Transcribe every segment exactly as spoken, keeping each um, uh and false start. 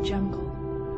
Jungle.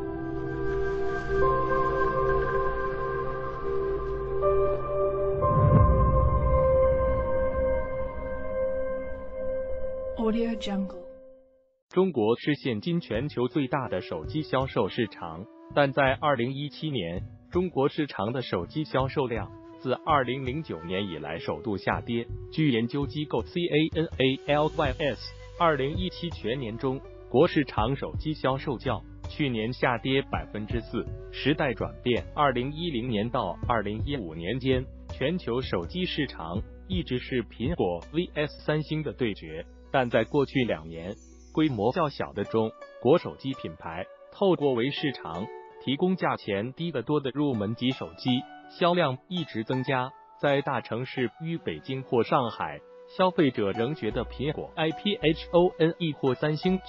Audio Jungle. 中国是现今全球最大的手机销售市场，但在二零一七年，中国市场的手机销售量自二零零九年以来首度下跌。据研究机构 C A N A L Y S， 二零一七全年中国市场手机销售较去年下跌百分之四。时代转变，二零一零年到二零一五年间，全球手机市场一直是苹果 V S 三星的对决，但在过去两年，规模较小的中国手机品牌透过为市场提供价钱低得多的入门级手机，销量一直增加。在大城市与北京或上海，消费者仍觉得苹果 iPhone 或三星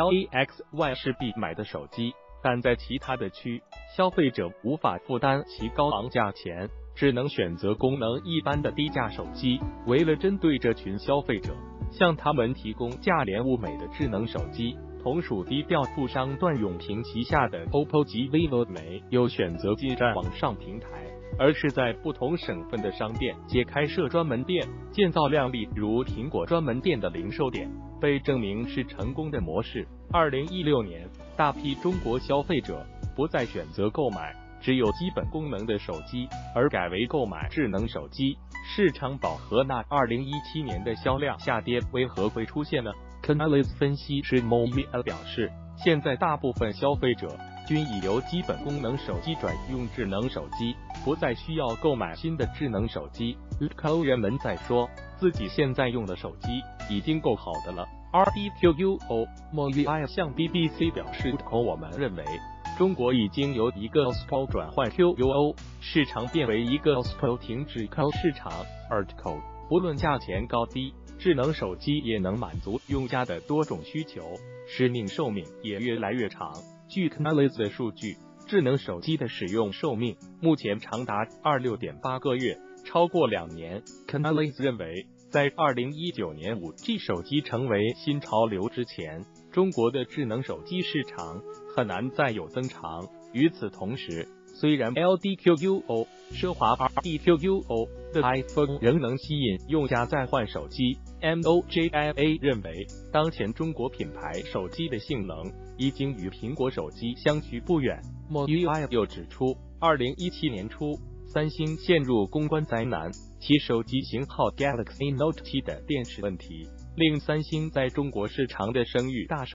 Galaxy 是必买的手机，但在其他的区，消费者无法负担其高昂价钱，只能选择功能一般的低价手机。为了针对这群消费者，向他们提供价廉物美的智能手机，同属低调富商段永平旗下的 O P P O 及 vivo 没有选择进站网上平台，而是在不同省份的商店皆开设专门店，建造靓丽如苹果专门店的零售点，被证明是成功的模式。二零一六年，大批中国消费者不再选择购买只有基本功能的手机，而改为购买智能手机，市场饱和。那二零一七年的销量下跌为何会出现呢？ Canalys 分析师 Movial 表示，现在大部分消费者均已由基本功能手机转用智能手机，不再需要购买新的智能手机。人们在说自己现在用的手机已经够好的了。R D Q U O Movial 向 B B C 表示，我们认为中国已经由一个 O S P O 转换 Q U O 市场变为一个 O S P O 停止 Q 市场。Article 不论价钱高低，智能手机也能满足用家的多种需求，使命寿命也越来越长。据 Canalys 的数据，智能手机的使用寿命目前长达二十六点八个月，超过两年。Canalys 认为，在二零一九年 五 G 手机成为新潮流之前，中国的智能手机市场很难再有增长。与此同时，虽然 L D Q U O 奢华 R D Q U O 的 iPhone 仍能吸引用家再换手机， M O J I A 认为，当前中国品牌手机的性能已经与苹果手机相去不远。Movial 又指出，二零一七年初，三星陷入公关灾难，其手机型号 Galaxy Note 七的电池问题，令三星在中国市场的声誉大受